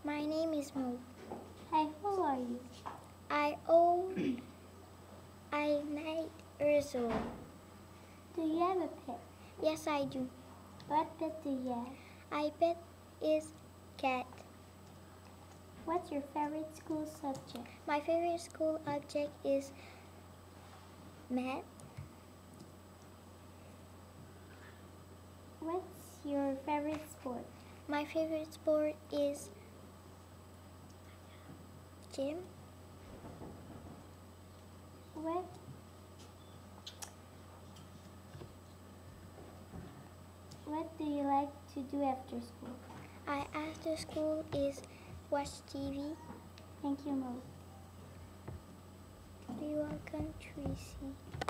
My name is Maude. Hi, how are you? I'm 9 years old. Do you have a pet? Yes, I do. What pet do you have? My pet is cat. What's your favorite school subject? My favorite school object is math. What's your favorite sport? My favorite sport is gym. What do you like to do after school? After school is watch TV. Thank you, Maude. You're welcome, Tracy.